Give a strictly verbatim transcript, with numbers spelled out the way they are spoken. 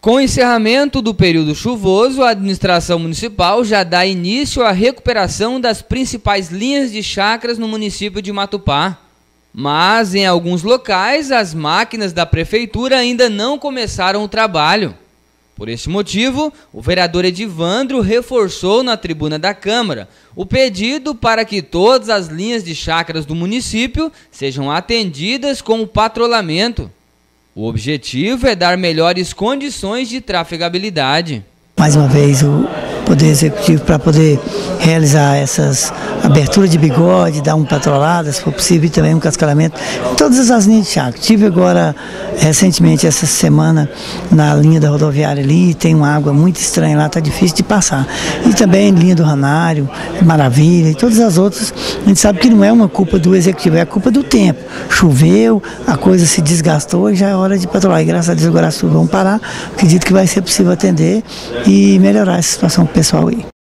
Com o encerramento do período chuvoso, a administração municipal já dá início à recuperação das principais linhas de chacras no município de Matupá. Mas, em alguns locais, as máquinas da prefeitura ainda não começaram o trabalho. Por este motivo, o vereador Edivandro reforçou na tribuna da Câmara o pedido para que todas as linhas de chacras do município sejam atendidas com o patrulhamento. O objetivo é dar melhores condições de trafegabilidade. Mais uma vez, o Poder Executivo, para poder realizar essas aberturas de bigode, dar um patrolada, se for possível, e também um cascalhamento, em todas as linhas de chacra. Tive agora, recentemente, essa semana, na linha da rodoviária ali, tem uma água muito estranha lá, está difícil de passar. E também linha do Ranário, Maravilha, e todas as outras, a gente sabe que não é uma culpa do Executivo, é a culpa do tempo. Choveu, a coisa se desgastou e já é hora de patrolar. E graças a Deus agora as chuvas vão parar, acredito que vai ser possível atender e melhorar essa situação pessoal aí.